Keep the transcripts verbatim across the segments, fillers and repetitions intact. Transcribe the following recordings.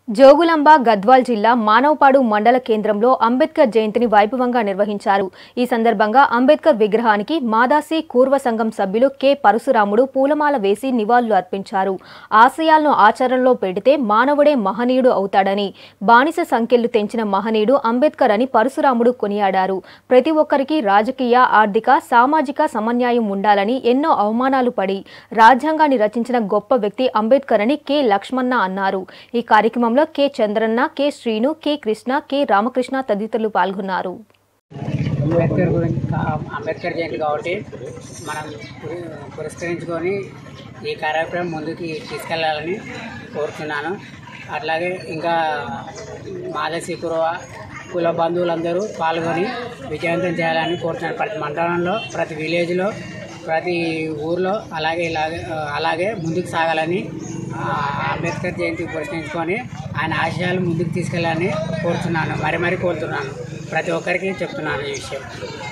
జోగులాంబ గద్వాల్ జిల్లా మానవపాడు మండల కేంద్రంలో అంబేద్కర్ జయంతిని వైభవంగా నిర్వహించారు। ఈ సందర్భంగా అంబేద్కర్ విగ్రహానికి మాదాసి కూర్వ సంఘం సభ్యులు కె పరశురాముడు పూలమాల వేసి నివాళులు అర్పించారు। ఆశయాలను ఆచరణలో పెడితే మానవుడే మహనీయుడు అవుతాడని, బానిస సంఖ్యలు తెంచిన మహనీయుడు అంబేద్కర్ అని పరశురాముడు కొనియాడారు। ప్రతి ఒక్కరికి రాజకీయ, ఆర్థిక, సామాజిక సమన్యాయం ఉండాలని ఎన్నో అవమానాలు పడి రాజ్యాంగాన్ని రచించిన గొప్ప వ్యక్తి అంబేద్కర్ అని కె లక్ష్మణ అన్నారు। ఈ కార్యక్రమంలో K Chandranna, K Srinu, K Krishna, K Ramakrishna తదితరులు పాల్గొన్నారు। అంబేద్కర్ గురించి అంబేద్కర్ జయంతి కాబట్టి మనం పురస్కరించుకొని ఈ కార్యక్రమం ముందుకు తీసుకెళ్లాలని కోరుతున్నాను। అట్లాగే ఇంకా మాదసి కురవ కుల బంధువులందరూ పాల్గొని విజయవంతం చేయాలని కోరుతున్నాను। ప్రతి మండలంలో, ప్రతి విలేజ్లో, ప్రతి ఊర్లో అలాగే ఇలాగే అలాగే ముందుకు సాగాలని అంబేద్కర్ జయంతి పురస్కరించుకొని ఆయన ఆశయాలు ముందుకు తీసుకెళ్ళాలని కోరుతున్నాను, మరి మరి కోరుతున్నాను, ప్రతి ఒక్కరికి చెప్తున్నాను ఈ విషయం।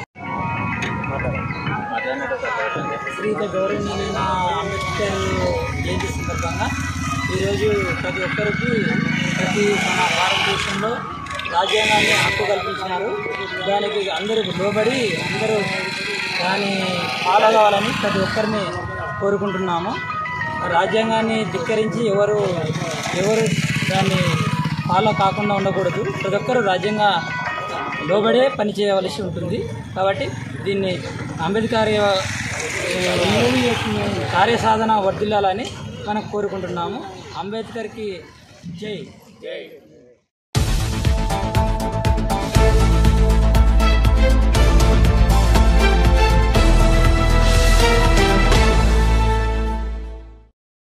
శ్రీత గౌరవనీయులైన అంబేద్కర్ జయంతి సందర్భంగా ఈరోజు ప్రతి ఒక్కరికి ప్రతి మన భారతదేశంలో రాజ్యాంగాన్ని హక్కు కల్పించినారు। దానికి అందరూ లోబడి అందరూ దాన్ని ఫాలో కావాలని ప్రతి ఒక్కరిని కోరుకుంటున్నాము। రాజ్యాంగాన్ని ధిక్కరించి ఎవరు ఎవరు దాన్ని ఫాలో కాకుండా ఉండకూడదు। ప్రతి ఒక్కరు రాజ్యాంగ లోబడే పని చేయవలసి ఉంటుంది। కాబట్టి దీన్ని అంబేద్కర్ కార్యసాధన వర్ధిల్లాలని మనం కోరుకుంటున్నాము। అంబేద్కర్కి జై జై।